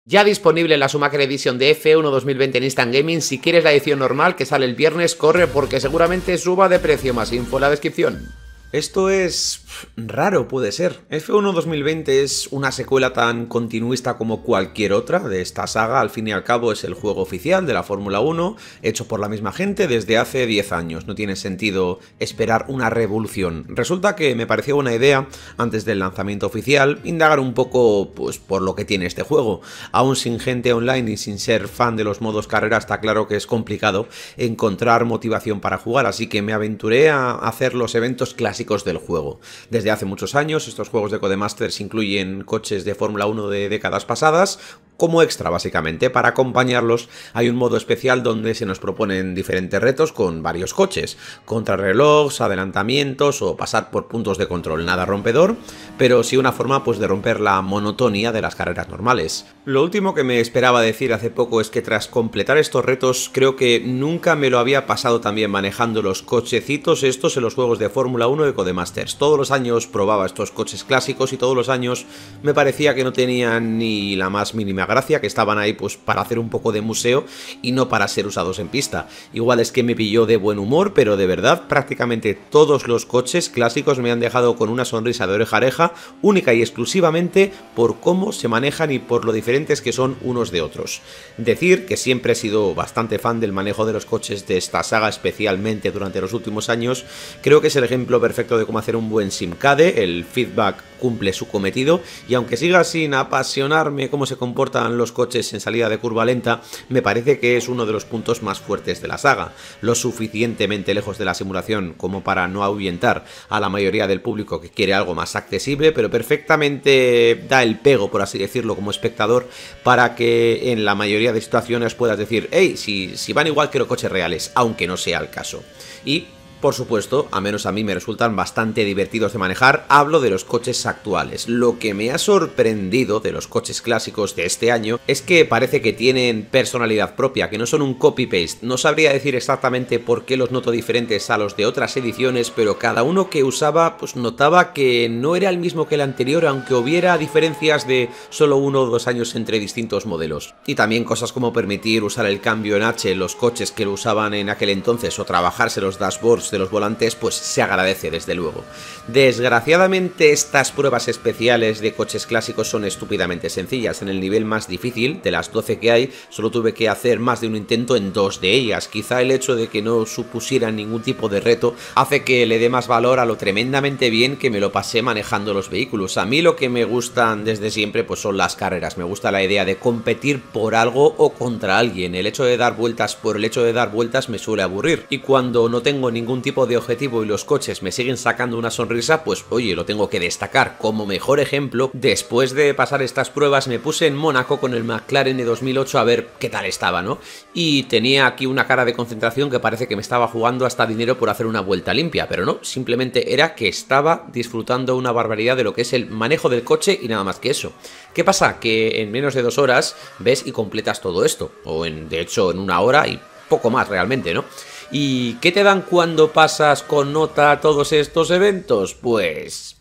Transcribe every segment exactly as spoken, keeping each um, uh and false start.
Ya disponible la Schumacher Edition de F uno dos mil veinte en Instant Gaming. Si quieres la edición normal que sale el viernes, corre porque seguramente suba de precio. Más info en la descripción. Esto es raro, puede ser. F uno dos mil veinte es una secuela tan continuista como cualquier otra de esta saga. Al fin y al cabo es el juego oficial de la Fórmula uno, hecho por la misma gente desde hace diez años. No tiene sentido esperar una revolución. Resulta que me pareció buena idea, antes del lanzamiento oficial, indagar un poco pues, por lo que tiene este juego. Aún sin gente online y sin ser fan de los modos carrera, está claro que es complicado encontrar motivación para jugar, así que me aventuré a hacer los eventos clásicos del juego. Desde hace muchos años estos juegos de Codemasters incluyen coches de Fórmula uno de décadas pasadas como extra básicamente. Para acompañarlos hay un modo especial donde se nos proponen diferentes retos con varios coches, contrarrelojes, adelantamientos o pasar por puntos de control. Nada rompedor, pero sí una forma pues de romper la monotonía de las carreras normales. Lo último que me esperaba decir hace poco es que tras completar estos retos creo que nunca me lo había pasado tan bien manejando los cochecitos estos en los juegos de Fórmula uno de Codemasters. Todos los años probaba estos coches clásicos y todos los años me parecía que no tenían ni la más mínima gracia, que estaban ahí pues para hacer un poco de museo y no para ser usados en pista. Igual es que me pilló de buen humor, pero de verdad prácticamente todos los coches clásicos me han dejado con una sonrisa de oreja a oreja, única y exclusivamente por cómo se manejan y por lo diferentes que son unos de otros. Decir que siempre he sido bastante fan del manejo de los coches de esta saga, especialmente durante los últimos años. Creo que es el ejemplo perfecto de cómo hacer un buen simcade. El feedback cumple su cometido y aunque siga sin apasionarme cómo se comportan los coches en salida de curva lenta, me parece que es uno de los puntos más fuertes de la saga, lo suficientemente lejos de la simulación como para no ahuyentar a la mayoría del público que quiere algo más accesible, pero perfectamente da el pego, por así decirlo, como espectador, para que en la mayoría de situaciones puedas decir, hey, si, si van igual que los coches reales, aunque no sea el caso. Y por supuesto, a menos a mí me resultan bastante divertidos de manejar. Hablo de los coches actuales. Lo que me ha sorprendido de los coches clásicos de este año es que parece que tienen personalidad propia, que no son un copy-paste. No sabría decir exactamente por qué los noto diferentes a los de otras ediciones, pero cada uno que usaba pues notaba que no era el mismo que el anterior, aunque hubiera diferencias de solo uno o dos años entre distintos modelos. Y también cosas como permitir usar el cambio en H en los coches que lo usaban en aquel entonces o trabajarse los dashboards de los volantes, pues se agradece desde luego. Desgraciadamente estas pruebas especiales de coches clásicos son estúpidamente sencillas. En el nivel más difícil, de las doce que hay, solo tuve que hacer más de un intento en dos de ellas. Quizá el hecho de que no supusieran ningún tipo de reto hace que le dé más valor a lo tremendamente bien que me lo pasé manejando los vehículos. A mí lo que me gustan desde siempre pues son las carreras. Me gusta la idea de competir por algo o contra alguien. El hecho de dar vueltas por el hecho de dar vueltas me suele aburrir, y cuando no tengo ningún tipo de objetivo y los coches me siguen sacando una sonrisa, pues oye, lo tengo que destacar. Como mejor ejemplo, después de pasar estas pruebas me puse en Mónaco con el McLaren de dos mil ocho a ver qué tal estaba, ¿no? Y tenía aquí una cara de concentración que parece que me estaba jugando hasta dinero por hacer una vuelta limpia, pero no, simplemente era que estaba disfrutando una barbaridad de lo que es el manejo del coche y nada más que eso. ¿Qué pasa? Que en menos de dos horas ves y completas todo esto, o en, de hecho en una hora y poco más realmente, ¿no? ¿Y qué te dan cuando pasas con nota todos estos eventos? Pues...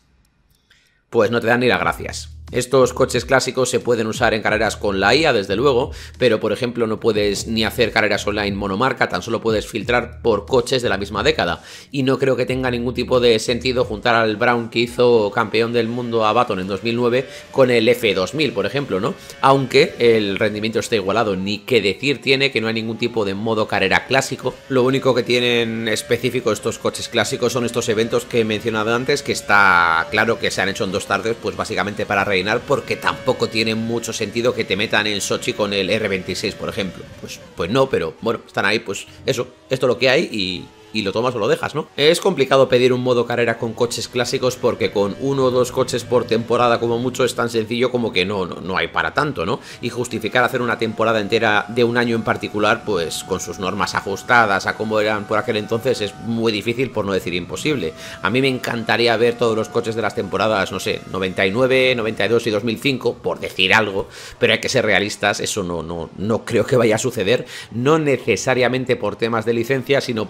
Pues no te dan ni las gracias. Estos coches clásicos se pueden usar en carreras con la I A, desde luego, pero por ejemplo no puedes ni hacer carreras online monomarca, tan solo puedes filtrar por coches de la misma década. Y no creo que tenga ningún tipo de sentido juntar al Brown que hizo campeón del mundo a Baton en dos mil nueve con el F dos mil, por ejemplo, ¿no? Aunque el rendimiento está igualado, ni qué decir tiene que no hay ningún tipo de modo carrera clásico. Lo único que tienen específico estos coches clásicos son estos eventos que he mencionado antes, que está claro que se han hecho en dos tardes, pues básicamente para rellenar, porque tampoco tiene mucho sentido que te metan en Sochi con el R veintiséis, por ejemplo. Pues, pues no, pero bueno, están ahí, pues eso, esto es lo que hay y... y lo tomas o lo dejas, ¿no? Es complicado pedir un modo carrera con coches clásicos porque con uno o dos coches por temporada como mucho es tan sencillo como que no, no, no hay para tanto, ¿no? Y justificar hacer una temporada entera de un año en particular, pues con sus normas ajustadas a como eran por aquel entonces, es muy difícil, por no decir imposible. A mí me encantaría ver todos los coches de las temporadas, no sé, noventa y nueve, noventa y dos y dos mil cinco, por decir algo, pero hay que ser realistas, eso no, no, no creo que vaya a suceder, no necesariamente por temas de licencia, sino porque seguro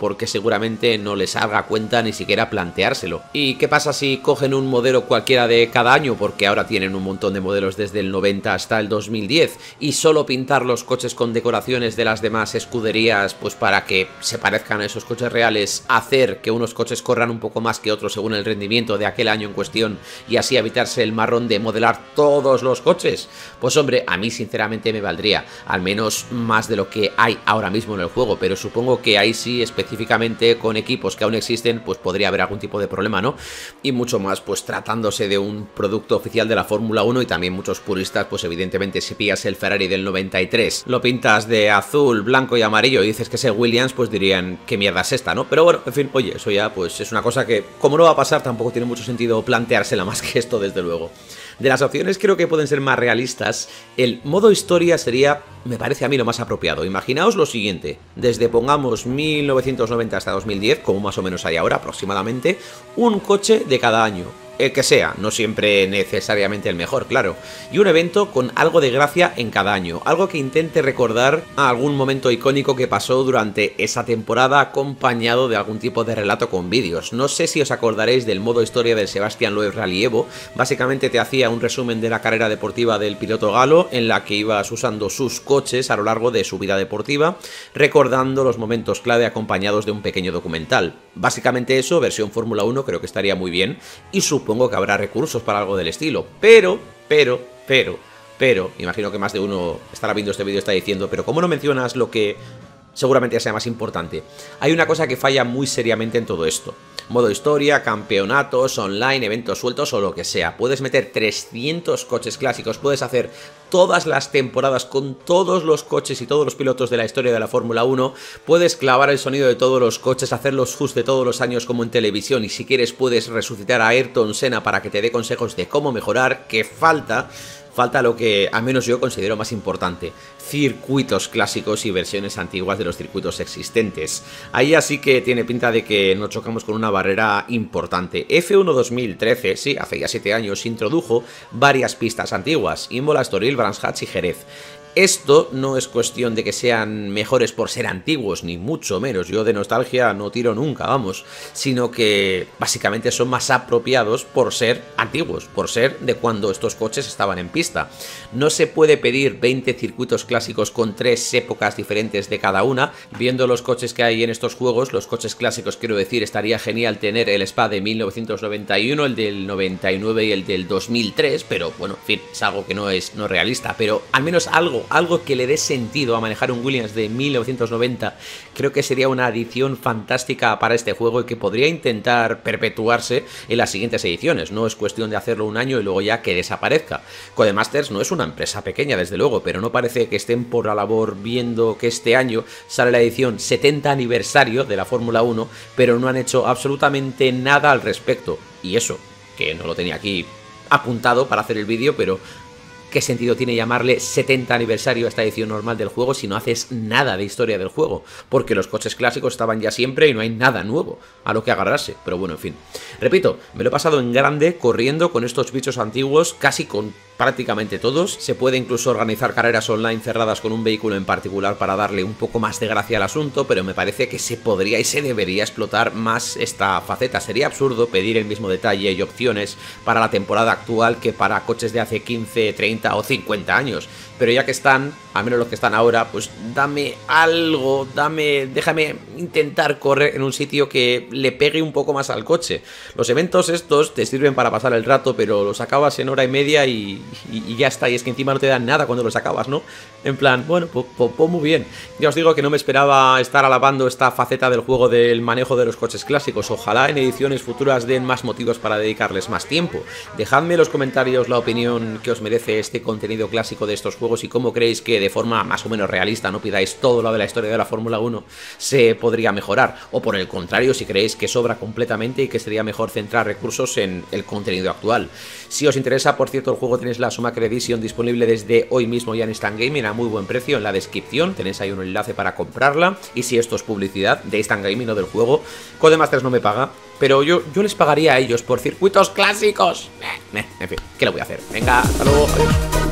seguramente no les salga a cuenta ni siquiera planteárselo. ¿Y qué pasa si cogen un modelo cualquiera de cada año? Porque ahora tienen un montón de modelos desde el noventa hasta el dos mil diez y solo pintar los coches con decoraciones de las demás escuderías pues para que se parezcan a esos coches reales, hacer que unos coches corran un poco más que otros según el rendimiento de aquel año en cuestión y así evitarse el marrón de modelar todos los coches? Pues hombre, a mí sinceramente me valdría, al menos más de lo que hay ahora mismo en el juego, pero supongo que ahí sí específicamente con equipos que aún existen pues podría haber algún tipo de problema, ¿no? Y mucho más pues tratándose de un producto oficial de la Fórmula uno y también muchos puristas pues evidentemente si pillas el Ferrari del noventa y tres, lo pintas de azul, blanco y amarillo y dices que es el Williams, pues dirían qué mierda es esta, ¿no? Pero bueno, en fin, oye, eso ya pues es una cosa que como no va a pasar tampoco tiene mucho sentido planteársela más que esto desde luego. De las opciones creo que pueden ser más realistas, el modo historia sería, me parece a mí lo más apropiado. Imaginaos lo siguiente, desde pongamos mil novecientos noventa hasta dos mil diez, como más o menos hay ahora aproximadamente, un coche de cada año. El que sea, no siempre necesariamente el mejor, claro. Y un evento con algo de gracia en cada año. Algo que intente recordar a algún momento icónico que pasó durante esa temporada acompañado de algún tipo de relato con vídeos. No sé si os acordaréis del modo historia del Sebastian Loeb Rally Evo. Básicamente te hacía un resumen de la carrera deportiva del piloto galo en la que ibas usando sus coches a lo largo de su vida deportiva, recordando los momentos clave acompañados de un pequeño documental. Básicamente eso, versión Fórmula uno, creo que estaría muy bien y supongo Supongo que habrá recursos para algo del estilo, pero, pero, pero, pero, imagino que más de uno estará viendo este vídeo y está diciendo, pero ¿cómo no mencionas lo que seguramente sea más importante? Hay una cosa que falla muy seriamente en todo esto. Modo historia, campeonatos, online, eventos sueltos o lo que sea. Puedes meter trescientos coches clásicos, puedes hacer todas las temporadas con todos los coches y todos los pilotos de la historia de la Fórmula uno, puedes clavar el sonido de todos los coches, hacer los just de todos los años como en televisión y si quieres puedes resucitar a Ayrton Senna para que te dé consejos de cómo mejorar, que falta... Falta lo que al menos yo considero más importante, circuitos clásicos y versiones antiguas de los circuitos existentes. Ahí así que tiene pinta de que nos chocamos con una barrera importante. F uno dos mil trece, sí, hace ya siete años, introdujo varias pistas antiguas, Imola, Estoril, Brands Hatch y Jerez. Esto no es cuestión de que sean mejores por ser antiguos, ni mucho menos, yo de nostalgia no tiro nunca, vamos, sino que básicamente son más apropiados por ser antiguos, por ser de cuando estos coches estaban en pista. No se puede pedir veinte circuitos clásicos con tres épocas diferentes de cada una, viendo los coches que hay en estos juegos, los coches clásicos quiero decir, estaría genial tener el Spa de mil novecientos noventa y uno, el del noventa y nueve y el del dos mil tres, pero bueno, en fin, es algo que no es no realista, pero al menos algo Algo que le dé sentido a manejar un Williams de mil novecientos noventa, creo que sería una adición fantástica para este juego y que podría intentar perpetuarse en las siguientes ediciones. No es cuestión de hacerlo un año y luego ya que desaparezca. Codemasters no es una empresa pequeña desde luego, pero no parece que estén por la labor viendo que este año sale la edición setenta aniversario de la Fórmula uno, pero no han hecho absolutamente nada al respecto. Y eso, que no lo tenía aquí apuntado para hacer el vídeo, pero... ¿qué sentido tiene llamarle setenta aniversario a esta edición normal del juego si no haces nada de historia del juego? Porque los coches clásicos estaban ya siempre y no hay nada nuevo a lo que agarrarse. Pero bueno, en fin. Repito, me lo he pasado en grande corriendo con estos bichos antiguos, casi con prácticamente todos. Se puede incluso organizar carreras online cerradas con un vehículo en particular para darle un poco más de gracia al asunto, pero me parece que se podría y se debería explotar más esta faceta. Sería absurdo pedir el mismo detalle y opciones para la temporada actual que para coches de hace quince, treinta o cincuenta años. Pero ya que están, al menos los que están ahora, pues dame algo, dame, déjame intentar correr en un sitio que le pegue un poco más al coche. Los eventos estos te sirven para pasar el rato, pero los acabas en hora y media y, y, y ya está. Y es que encima no te dan nada cuando los acabas, ¿no? En plan, bueno, pues, pues, pues muy bien. Ya os digo que no me esperaba estar alabando esta faceta del juego del manejo de los coches clásicos. Ojalá en ediciones futuras den más motivos para dedicarles más tiempo. Dejadme en los comentarios la opinión que os merece este contenido clásico de estos juegos y cómo creéis que de forma más o menos realista, no pidáis todo lo de la historia de la Fórmula uno, se podría mejorar. O por el contrario, si creéis que sobra completamente y que sería mejor centrar recursos en el contenido actual. Si os interesa, por cierto, el juego tenéis la Sumacre Edition disponible desde hoy mismo ya en Instant Gaming a muy buen precio. En la descripción tenéis ahí un enlace para comprarla. Y si esto es publicidad de Instant Gaming o del juego, Codemasters no me paga, pero yo, yo les pagaría a ellos por circuitos clásicos. Eh, eh, en fin, ¿qué le voy a hacer? Venga, hasta luego, adiós.